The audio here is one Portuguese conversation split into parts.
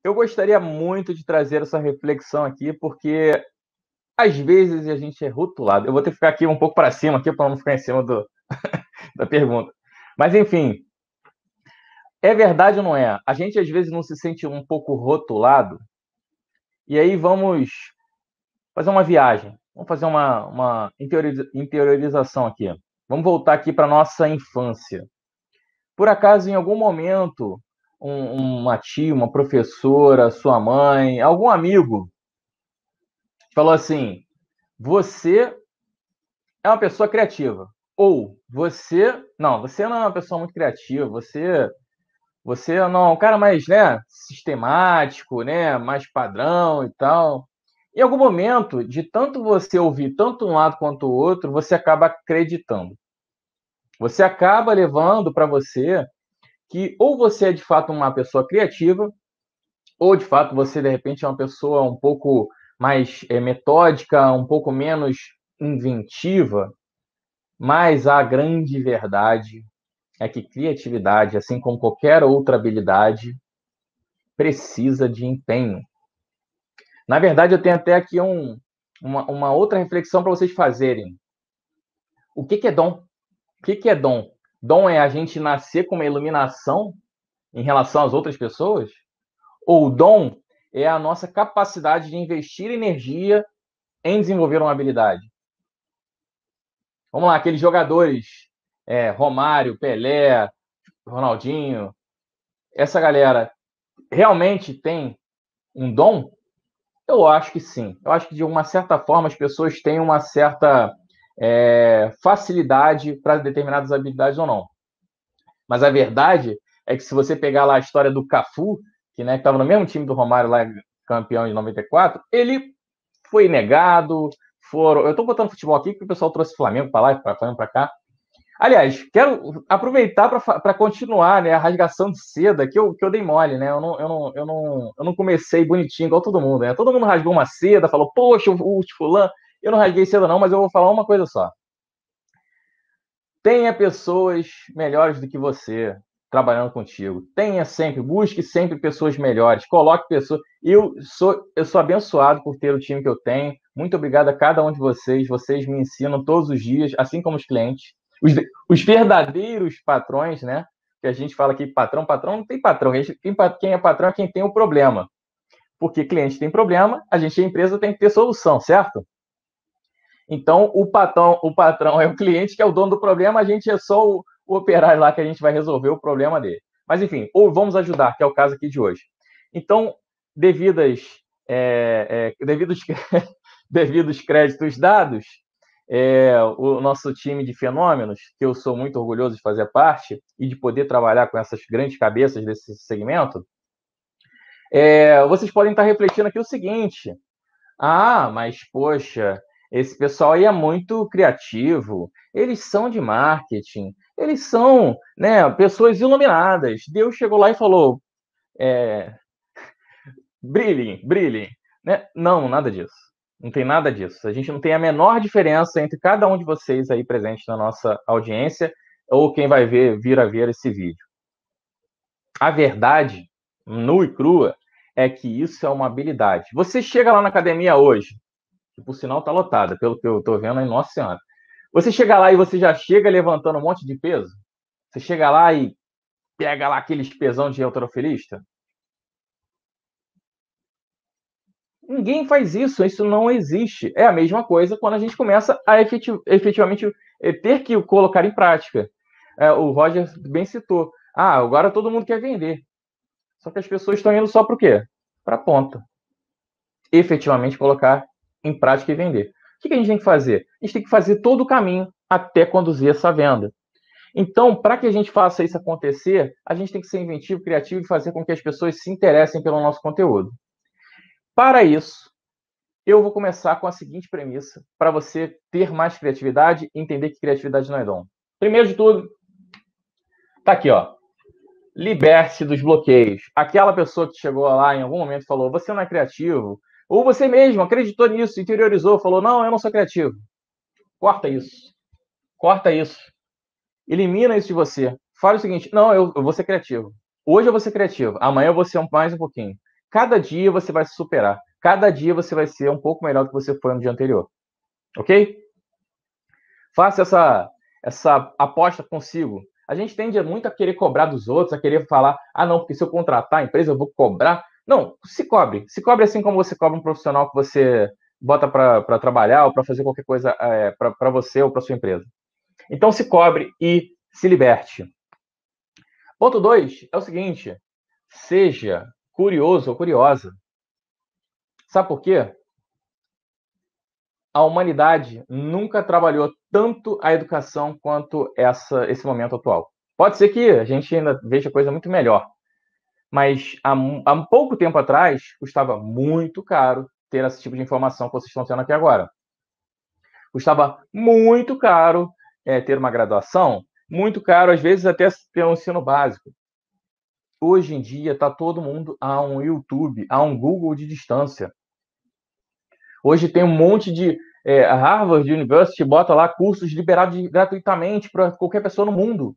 Eu gostaria muito de trazer essa reflexão aqui, porque às vezes a gente é rotulado. Eu vou ter que ficar aqui um pouco para cima aqui para não ficar em cima da pergunta. Mas enfim, é verdade ou não é? A gente às vezes não se sente um pouco rotulado. E aí vamos fazer uma viagem. Vamos fazer uma interiorização aqui. Vamos voltar aqui para nossa infância. Por acaso, em algum momento, uma tia, uma professora, sua mãe, algum amigo falou assim: você é uma pessoa criativa. Ou você não é uma pessoa muito criativa, você não é um cara mais, né, sistemático, né, mais padrão e tal. Em algum momento, de tanto você ouvir tanto um lado quanto o outro, você acaba acreditando. Você acaba levando para você que ou você é de fato uma pessoa criativa, ou de fato você de repente é uma pessoa um pouco mais metódica, um pouco menos inventiva, mas a grande verdade é que criatividade, assim como qualquer outra habilidade, precisa de empenho. Na verdade, eu tenho até aqui uma outra reflexão para vocês fazerem. O que é dom? O que é dom? Dom é a gente nascer com uma iluminação em relação às outras pessoas? Ou dom é a nossa capacidade de investir energia em desenvolver uma habilidade? Vamos lá, aqueles jogadores, Romário, Pelé, Ronaldinho, essa galera realmente tem um dom? Eu acho que sim. Eu acho que, de uma certa forma, as pessoas têm uma certa facilidade para determinadas habilidades ou não. Mas a verdade é que, se você pegar lá a história do Cafu, que né, estava no mesmo time do Romário, lá, campeão de 94, ele foi negado. Eu estou botando futebol aqui porque o pessoal trouxe Flamengo para lá, Flamengo para cá. Aliás, quero aproveitar para continuar, né, a rasgação de seda que eu dei mole, né? Eu não comecei bonitinho igual todo mundo, né? Todo mundo rasgou uma seda, falou, poxa, o fulano. Eu não rasguei seda, não, mas eu vou falar uma coisa só. Tenha pessoas melhores do que você trabalhando contigo. Busque sempre pessoas melhores. Coloque pessoas. Eu sou abençoado por ter o time que eu tenho. Muito obrigado a cada um de vocês. Vocês me ensinam todos os dias, assim como os clientes. Os verdadeiros patrões, né? Que a gente fala que patrão não tem patrão. Quem é patrão é quem tem o problema. Porque cliente tem problema, a empresa tem que ter solução, certo? Então, o patrão é o cliente, que é o dono do problema, a gente é só o operário lá, que a gente vai resolver o problema dele. Mas, enfim, ou vamos ajudar, que é o caso aqui de hoje. Então, devidos, devidos créditos dados, o nosso time de fenômenos, que eu sou muito orgulhoso de fazer parte e de poder trabalhar com essas grandes cabeças desse segmento, vocês podem estar refletindo aqui o seguinte: ah, mas poxa, esse pessoal aí é muito criativo, eles são de marketing, eles são, né, pessoas iluminadas. Deus chegou lá e falou: é, brilhem, brilhem. Né? Não, nada disso. Não tem nada disso. A gente não tem a menor diferença entre cada um de vocês aí presentes na nossa audiência ou quem vai vir a ver esse vídeo. A verdade, nua e crua, é que isso é uma habilidade. Você chega lá na academia hoje, que por sinal está lotada, pelo que eu estou vendo aí, nossa senhora. Você chega lá e você já chega levantando um monte de peso? Você chega lá e pega lá aqueles pesão de halterofilista? Ninguém faz isso não existe. É a mesma coisa quando a gente começa a efetivamente ter que colocar em prática. O Roger bem citou. Ah, agora todo mundo quer vender. Só que as pessoas estão indo só para o quê? Para a ponta. Efetivamente colocar em prática e vender. O que a gente tem que fazer? A gente tem que fazer todo o caminho até conduzir essa venda. Então, para que a gente faça isso acontecer, a gente tem que ser inventivo, criativo e fazer com que as pessoas se interessem pelo nosso conteúdo. Para isso, eu vou começar com a seguinte premissa, para você ter mais criatividade e entender que criatividade não é dom. Primeiro de tudo, tá aqui, ó. Liberte-se dos bloqueios. Aquela pessoa que chegou lá em algum momento e falou: você não é criativo, ou você mesmo acreditou nisso, interiorizou, falou: não, eu não sou criativo. Corta isso. Corta isso. Elimina isso de você. Fala o seguinte: não, eu vou ser criativo. Hoje eu vou ser criativo, amanhã eu vou ser mais um pouquinho. cada dia você vai se superar. Cada dia você vai ser um pouco melhor do que você foi no dia anterior. Ok? Faça essa aposta consigo. A gente tende muito a querer cobrar dos outros, a querer falar, não, porque se eu contratar a empresa, eu vou cobrar. Não, se cobre. Se cobre assim como você cobra um profissional que você bota para trabalhar ou para fazer qualquer coisa para você ou para sua empresa. Então, se cobre e se liberte. Ponto 2 é o seguinte, seja curioso ou curiosa. Sabe por quê? A humanidade nunca trabalhou tanto a educação quanto esse momento atual. Pode ser que a gente ainda veja coisa muito melhor, mas há pouco tempo atrás custava muito caro ter esse tipo de informação que vocês estão tendo aqui agora. Custava muito caro ter uma graduação, muito caro, às vezes, até ter um ensino básico. Hoje em dia, está todo mundo a um YouTube, a um Google de distância. Hoje tem um monte de Harvard University, bota lá cursos liberados gratuitamente para qualquer pessoa no mundo.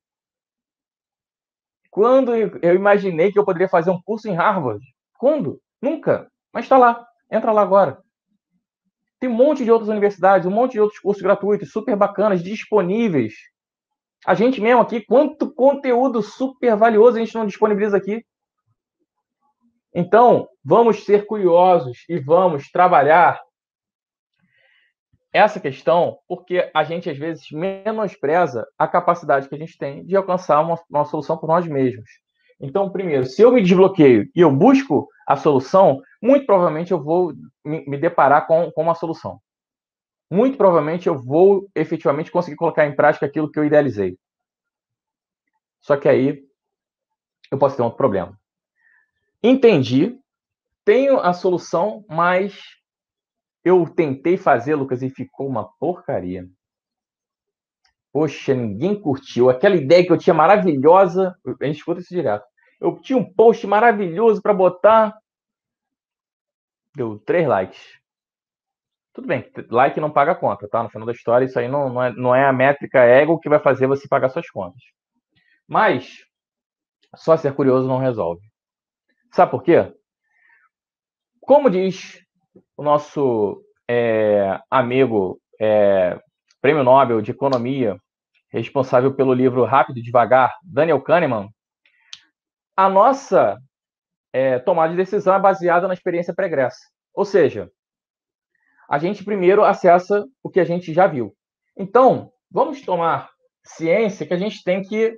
Quando eu imaginei que eu poderia fazer um curso em Harvard? Quando? Nunca. Mas está lá. Entra lá agora. Tem um monte de outras universidades, um monte de outros cursos gratuitos, super bacanas, disponíveis. A gente mesmo aqui, quanto conteúdo super valioso a gente não disponibiliza aqui. Então, vamos ser curiosos e vamos trabalhar essa questão porque a gente, às vezes, menospreza a capacidade que a gente tem de alcançar uma solução por nós mesmos. Então, primeiro, se eu me desbloqueio e eu busco a solução, muito provavelmente eu vou me deparar com uma solução. Muito provavelmente eu vou efetivamente conseguir colocar em prática aquilo que eu idealizei. Só que aí eu posso ter um outro problema. Entendi, tenho a solução, mas eu tentei fazer, Lucas, e ficou uma porcaria. Poxa, ninguém curtiu. Aquela ideia que eu tinha maravilhosa, a gente escuta isso direto. Eu tinha um post maravilhoso para botar, deu 3 likes. Tudo bem, like não paga a conta, tá? No final da história, isso aí não é a métrica ego que vai fazer você pagar suas contas. Mas, só ser curioso não resolve. Sabe por quê? Como diz o nosso amigo Prêmio Nobel de Economia, responsável pelo livro Rápido e Devagar, Daniel Kahneman, a nossa tomada de decisão é baseada na experiência pregressa. Ou seja, a gente primeiro acessa o que a gente já viu. Então, vamos tomar ciência que a gente tem que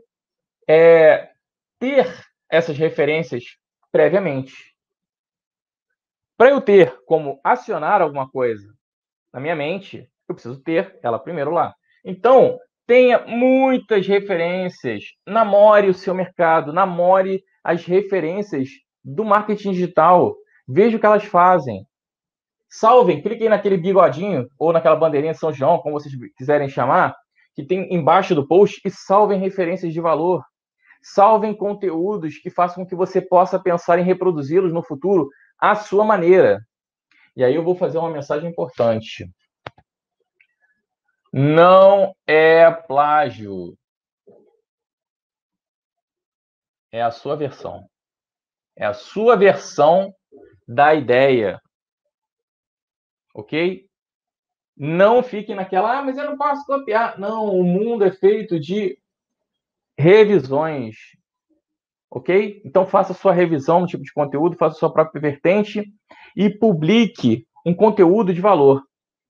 ter essas referências previamente. Para eu ter como acionar alguma coisa na minha mente, eu preciso ter ela primeiro lá. Então, tenha muitas referências, namore o seu mercado, namore as referências do marketing digital, veja o que elas fazem. Salvem, cliquem naquele bigodinho ou naquela bandeirinha de São João, como vocês quiserem chamar, que tem embaixo do post, e salvem referências de valor. Salvem conteúdos que façam com que você possa pensar em reproduzi-los no futuro à sua maneira. E aí eu vou fazer uma mensagem importante. Não é plágio. É a sua versão. É a sua versão da ideia. Ok? Não fique naquela, mas eu não posso copiar. Não, o mundo é feito de revisões. Ok? Então faça sua revisão no tipo de conteúdo, faça sua própria vertente e publique um conteúdo de valor.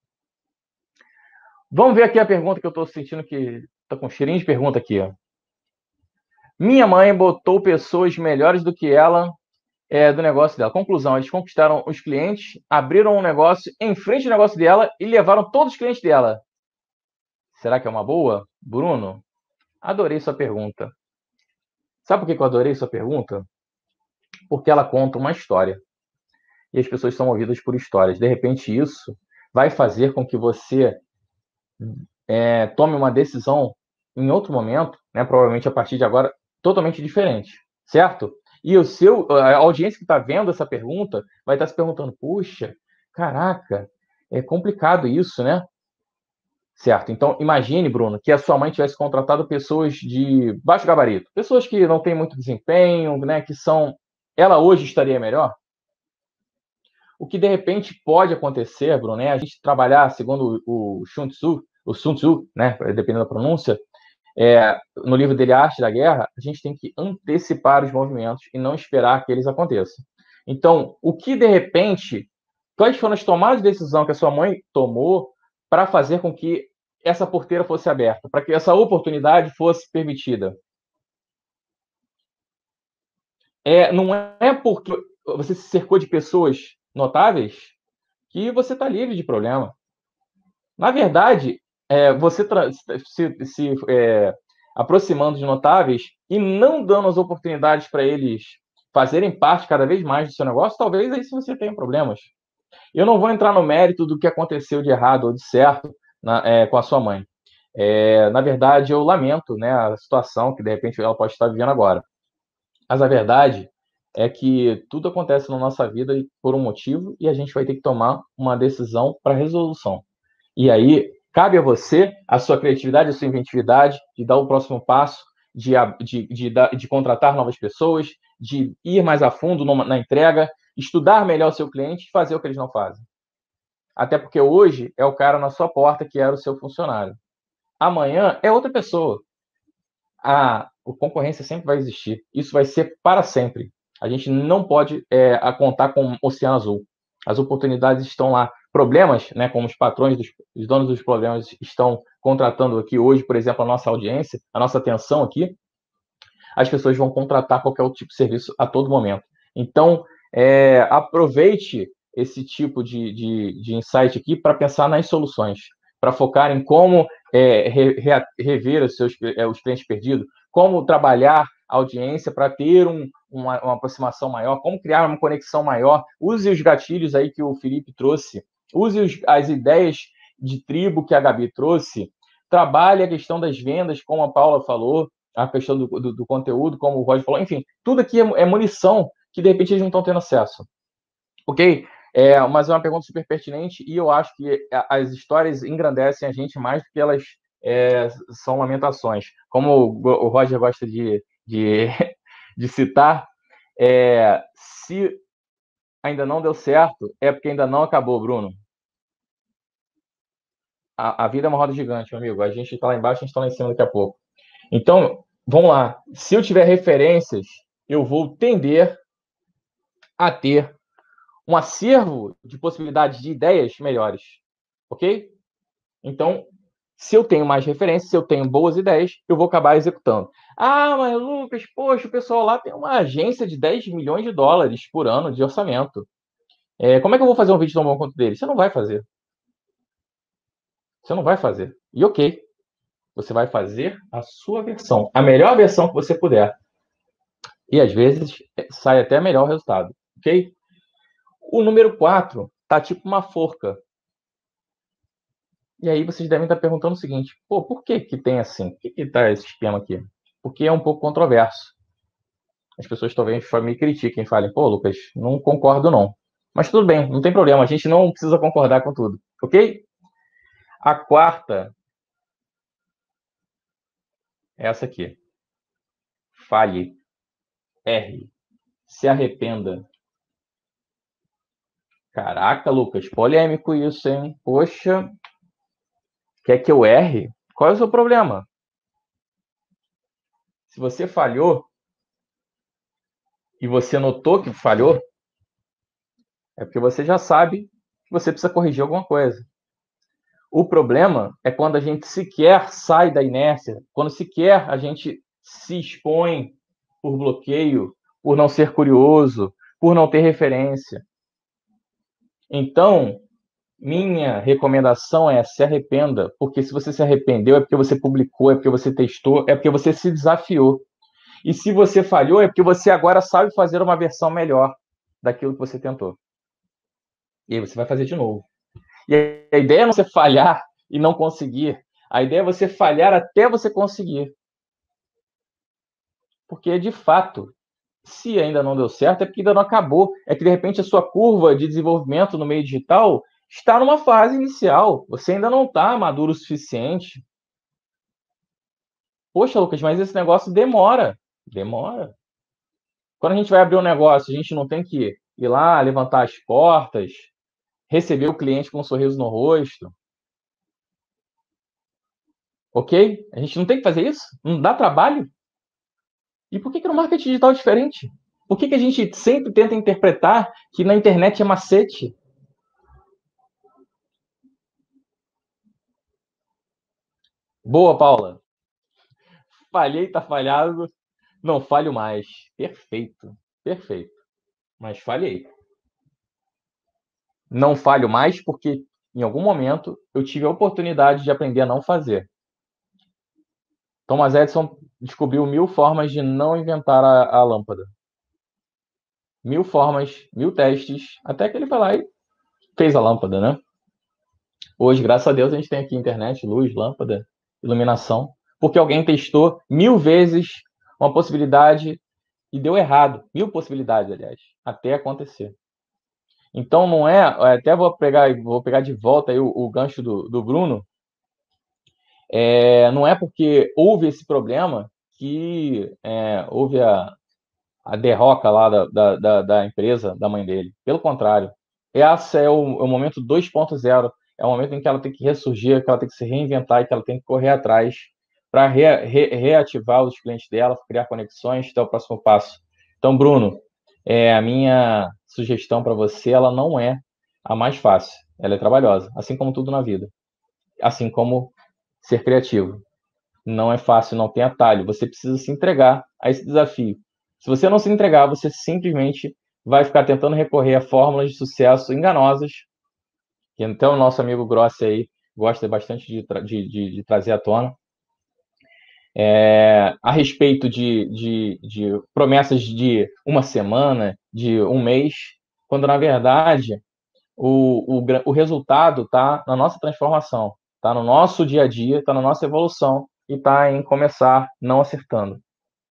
Vamos ver aqui a pergunta que eu estou sentindo que está com cheirinho de pergunta aqui. Ó. Minha mãe botou pessoas melhores do que ela do negócio dela. Conclusão, eles conquistaram os clientes, abriram um negócio em frente ao negócio dela e levaram todos os clientes dela. Será que é uma boa? Bruno, adorei sua pergunta. Sabe por que eu adorei sua pergunta? Porque ela conta uma história. E as pessoas são movidas por histórias. De repente, isso vai fazer com que você tome uma decisão em outro momento, né, provavelmente a partir de agora, totalmente diferente, certo? E a audiência que está vendo essa pergunta vai estar se perguntando, puxa, caraca, é complicado isso, né? Certo, então imagine, Bruno, que a sua mãe tivesse contratado pessoas de baixo gabarito, pessoas que não têm muito desempenho, né, ela hoje estaria melhor? o que de repente pode acontecer, Bruno, é a gente trabalhar, segundo o Sun Tzu, né, dependendo da pronúncia, no livro dele, A Arte da Guerra, a gente tem que antecipar os movimentos e não esperar que eles aconteçam. Então, o que de repente, quais foram as tomadas de decisão que a sua mãe tomou para fazer com que essa porteira fosse aberta, para que essa oportunidade fosse permitida? Não é porque você se cercou de pessoas notáveis que você está livre de problema. Na verdade, você se aproximando de notáveis e não dando as oportunidades para eles fazerem parte cada vez mais do seu negócio, talvez aí sim você tenha problemas. Eu não vou entrar no mérito do que aconteceu de errado ou de certo com a sua mãe. Na verdade, eu lamento, né, a situação que de repente ela pode estar vivendo agora. Mas a verdade é que tudo acontece na nossa vida por um motivo e a gente vai ter que tomar uma decisão para resolução. E aí, cabe a você, a sua criatividade, a sua inventividade, de dar o próximo passo, de contratar novas pessoas, de ir mais a fundo na entrega, estudar melhor o seu cliente e fazer o que eles não fazem. Até porque hoje é o cara na sua porta que era o seu funcionário. Amanhã é outra pessoa. A concorrência sempre vai existir. Isso vai ser para sempre. A gente não pode contar com o oceano azul. As oportunidades estão lá. Problemas, né, como os patrões, os donos dos problemas estão contratando aqui hoje, por exemplo, a nossa audiência, a nossa atenção aqui, as pessoas vão contratar qualquer outro tipo de serviço a todo momento. Então, aproveite esse tipo de insight aqui para pensar nas soluções, para focar em como rever os clientes perdidos, como trabalhar a audiência para ter uma aproximação maior, como criar uma conexão maior. Use os gatilhos aí que o Felipe trouxe, use as ideias de tribo que a Gabi trouxe, trabalhe a questão das vendas, como a Paula falou, a questão do conteúdo, como o Roger falou, enfim, tudo aqui é munição que de repente eles não estão tendo acesso. Ok? Mas é uma pergunta super pertinente e eu acho que as histórias engrandecem a gente mais do que elas são lamentações. Como o Roger gosta de citar, se ainda não deu certo, é porque ainda não acabou, Bruno. A vida é uma roda gigante, meu amigo. A gente está lá embaixo, a gente está lá em cima daqui a pouco. Então, vamos lá. Se eu tiver referências, eu vou tender a ter um acervo de possibilidades de ideias melhores. Ok? Então, se eu tenho mais referências, se eu tenho boas ideias, eu vou acabar executando. Ah, mas Lucas, poxa, o pessoal lá tem uma agência de 10 milhões de dólares por ano de orçamento. Como é que eu vou fazer um vídeo tão bom quanto dele? Você não vai fazer. Você não vai fazer. E ok, você vai fazer a sua versão, a melhor versão que você puder. E às vezes sai até melhor o resultado, ok? O número 4 tá tipo uma forca. E aí vocês devem estar perguntando o seguinte, pô, por que que tem assim? Por que tá esse esquema aqui? Porque é um pouco controverso. As pessoas talvez me critiquem e falem, pô, Lucas, não concordo não. Mas tudo bem, não tem problema, a gente não precisa concordar com tudo, ok? A quarta é essa aqui. Falhe. Erre. Se arrependa. Caraca, Lucas, polêmico isso, hein? Poxa, quer que eu erre? Qual é o seu problema? Se você falhou e você notou que falhou, é porque você já sabe que você precisa corrigir alguma coisa. O problema é quando a gente sequer sai da inércia, quando sequer a gente se expõe por bloqueio, por não ser curioso, por não ter referência. Então, minha recomendação é se arrependa, porque se você se arrependeu é porque você publicou, é porque você testou, é porque você se desafiou. E se você falhou é porque você agora sabe fazer uma versão melhor daquilo que você tentou. E aí você vai fazer de novo. E a ideia é não você falhar e não conseguir. A ideia é você falhar até você conseguir. Porque, de fato, se ainda não deu certo, é porque ainda não acabou. É que, de repente, a sua curva de desenvolvimento no meio digital está numa fase inicial. Você ainda não está maduro o suficiente. Poxa, Lucas, mas esse negócio demora. Demora. Quando a gente vai abrir um negócio, a gente não tem que ir lá, levantar as portas, receber o cliente com um sorriso no rosto. Ok? A gente não tem que fazer isso? Não dá trabalho? E por que no marketing digital é diferente? Por que a gente sempre tenta interpretar que na internet é macete? Boa, Paula. Falhei, tá falhado. Não falho mais. Perfeito. Perfeito. Mas falhei. Não falho mais porque em algum momento eu tive a oportunidade de aprender a não fazer. Thomas Edison descobriu 1000 formas de não inventar a lâmpada. 1000 formas, 1000 testes, até que ele foi lá e fez a lâmpada, né? Hoje, graças a Deus, a gente tem aqui internet, luz, lâmpada, iluminação, porque alguém testou 1000 vezes uma possibilidade e deu errado. 1000 possibilidades, aliás, até acontecer. Então, não é. Até vou pegar de volta aí o gancho do Bruno. Não é porque houve esse problema que houve a derroca lá da empresa, da mãe dele. Pelo contrário, esse é o momento 2.0. É o momento em que ela tem que ressurgir, que ela tem que se reinventar e que ela tem que correr atrás para reativar os clientes dela, criar conexões, até o próximo passo. Então, Bruno, a minha sugestão para você, ela não é a mais fácil. Ela é trabalhosa, assim como tudo na vida. Assim como ser criativo. Não é fácil, não tem atalho. Você precisa se entregar a esse desafio. Se você não se entregar, você simplesmente vai ficar tentando recorrer a fórmulas de sucesso enganosas, que então o nosso amigo Grossi aí gosta bastante de trazer à tona, a respeito de promessas de uma semana, de um mês, quando na verdade o resultado está na nossa transformação, está no nosso dia a dia, está na nossa evolução e está em começar não acertando.